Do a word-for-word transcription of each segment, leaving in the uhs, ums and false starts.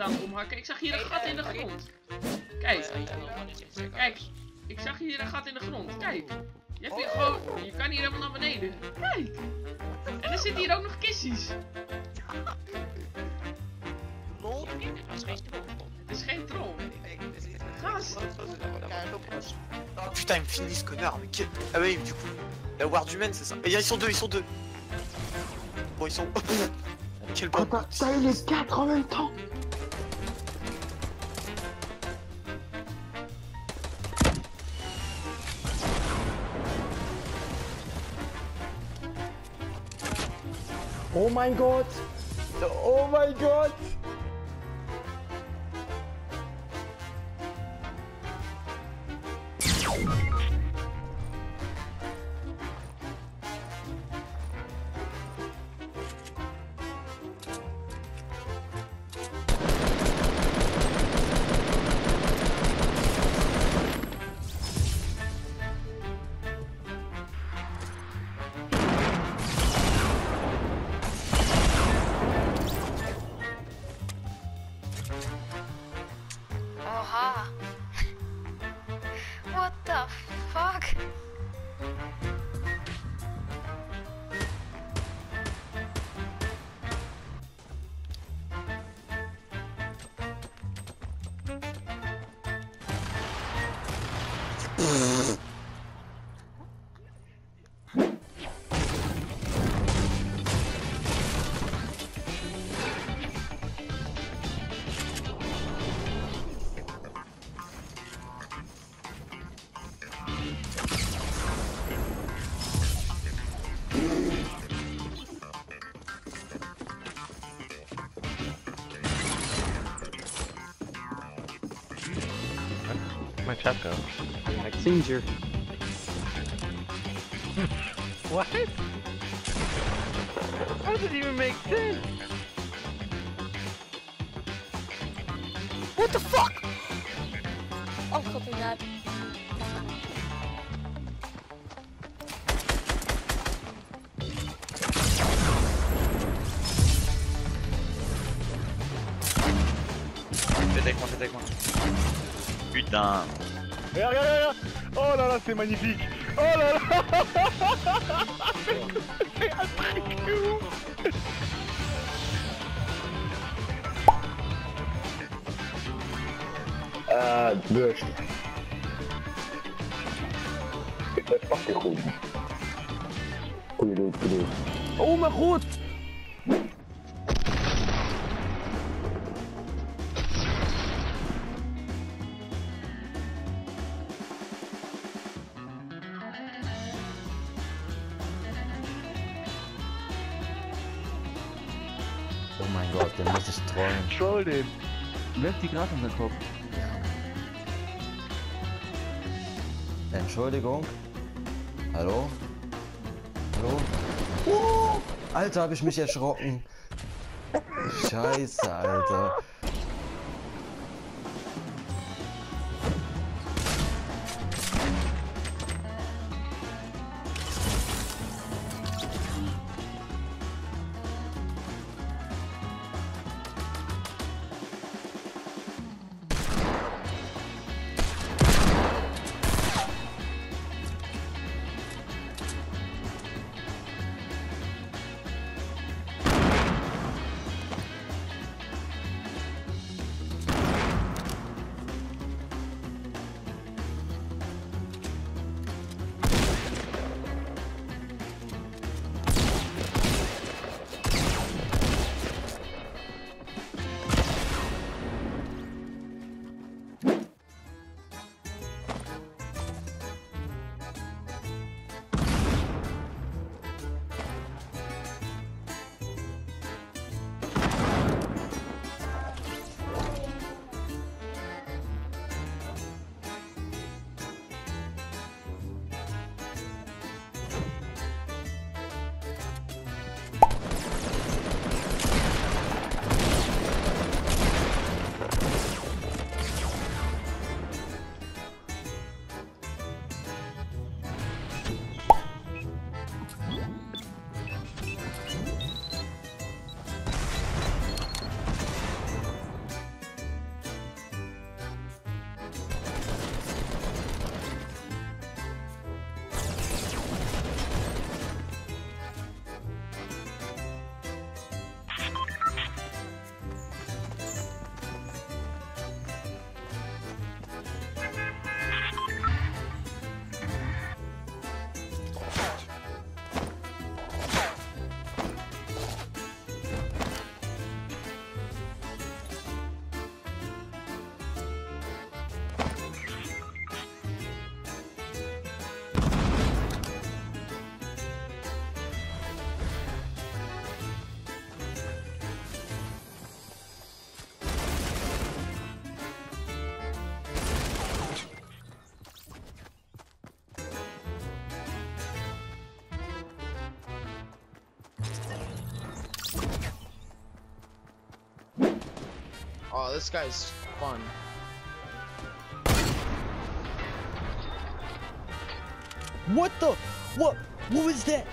inderdaad omhakken. Ik zag hier een gat in de grond. Kijk. Kijk. Ik zag hier een gat in de grond. Kijk. Je, hebt hier gewoon, je kan hier helemaal naar beneden. Kijk. En er zitten hier ook nog kistjes. Lol. Het is geen troll. Gast. Oh putain, il me finit ce connard. Mais quel... Ah oui, du coup, la ward humaine, c'est ça. Et ils sont deux, ils sont deux. Bon, ils sont. Quel bon. T'as eu les quatre en même temps. Oh mein Gott! Oh mein Gott! Oha. What the fuck? My chat go? Like Singer. What? How does it even make sense? What the fuck? Oh, copy that. Fais avec moi, fais avec moi. Putain. Regarde, regarde, regarde. Oh là là, c'est magnifique. Oh là là. C'est un truc ouf. Uh, burst. Dat pakt je goed. Goeie doet, goeie doet. Oh mijn god! Oh mein Gott, der muss es trollen. Troll den. Läuft die gerade um den Kopf? Entschuldigung. Hallo? Hallo? Oh, Alter, hab ich mich erschrocken. Scheiße, Alter. Oh, this guy's fun. What the? What? What was that?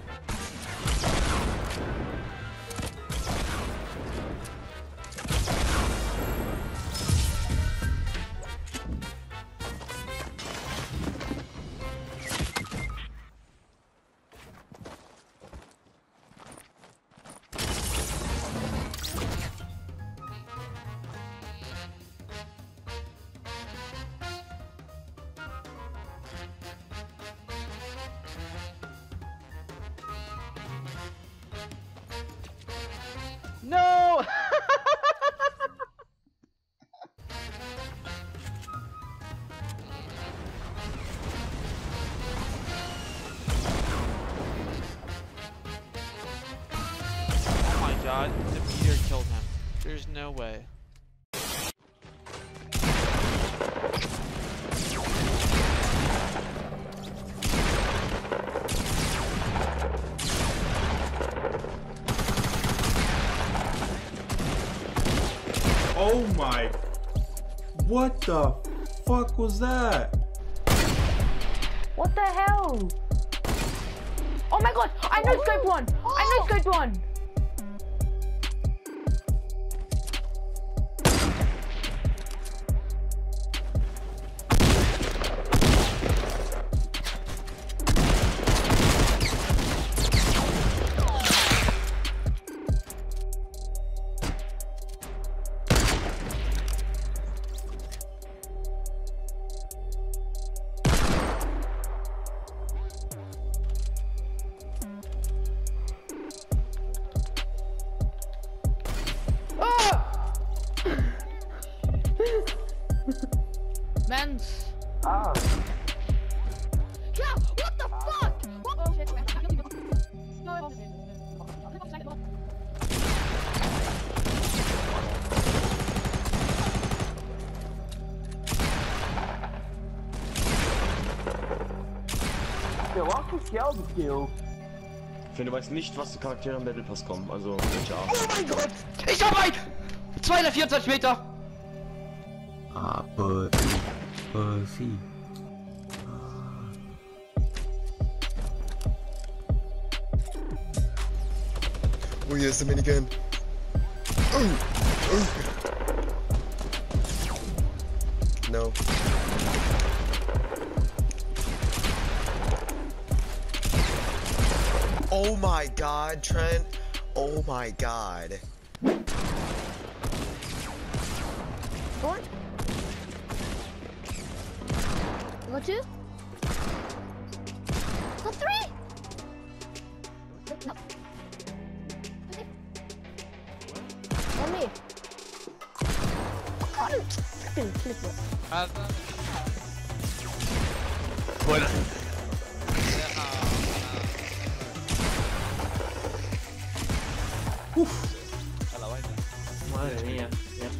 No! Oh my god, the meteor killed him. There's no way. Oh my, what the fuck was that? What the hell? Oh my god, I know scope one! I know scope one! Mens. Ah. Yeah, what the fuck? What? Oh shit. Der Rock ist ja Skill. Ich finde, du weißt nicht, was für Charaktere im Battle Pass kommen. Also, welche Art. Oh mein Gott! Ich hab einen! zweihundertvierundzwanzig Meter! Ah, but, but, see. Oh, here's the minigun. Oh, oh. No. Oh my god, Trent. Oh my god. One. Got two. Got three. No. On me. God, freaking clip it. Bueno. Madre mía.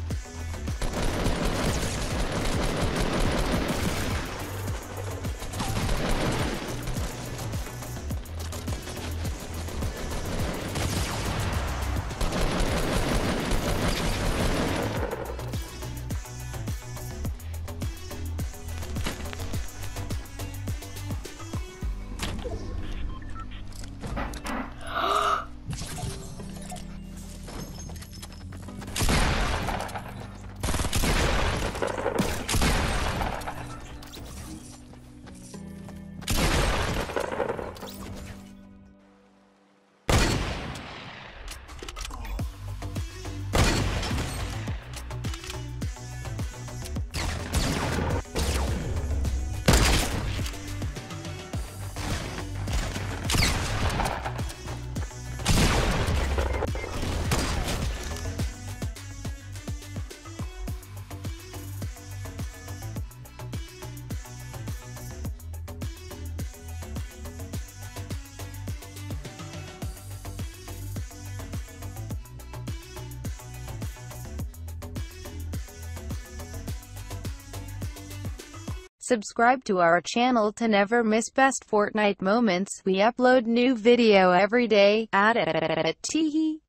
Subscribe to our channel to never miss best Fortnite moments. We upload new video every day. At it.